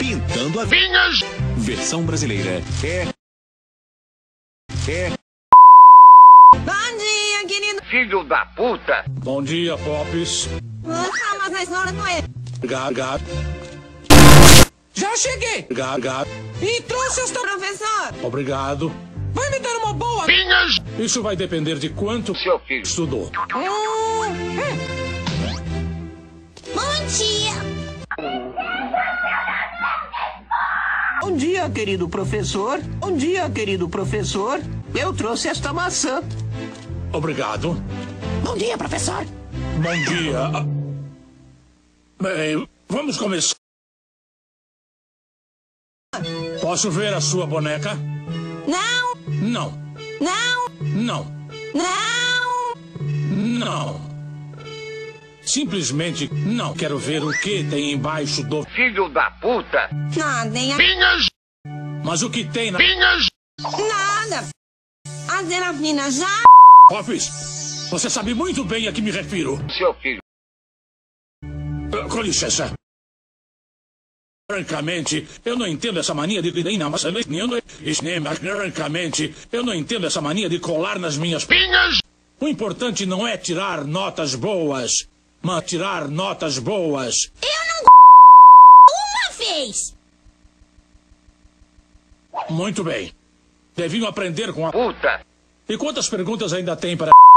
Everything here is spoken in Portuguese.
Pintando a Vinhas. Versão brasileira Bom dia, querido. Filho da puta. Bom dia, Pops. Mas na escola não é. Gato. Já cheguei! Gato. E trouxe esta... Professor! Obrigado. Vai me dar uma boa... Vinhas. Isso vai depender de quanto Seu filho estudou. Bom dia! Bom dia, querido professor. Bom dia, querido professor. Eu trouxe esta maçã. Obrigado. Bom dia, professor. Bom dia. Bem, vamos começar. Posso ver a sua boneca? Não! Não. Não! Não. Não! Não. Simplesmente não. Quero ver o que tem embaixo do... filho da puta. Nada, Vinhas. Mas o que tem na... Vinhas. nada! A Serafina já... Pops, você sabe muito bem a que me refiro. Seu filho. Com licença. Francamente, eu não entendo essa mania de... Francamente, eu não entendo essa mania de colar nas minhas... Vinhas. O importante não é tirar notas boas, mas tirar notas boas. Eu não... Uma vez! Muito bem. Deviam aprender com a... Puta. E quantas perguntas ainda tem para...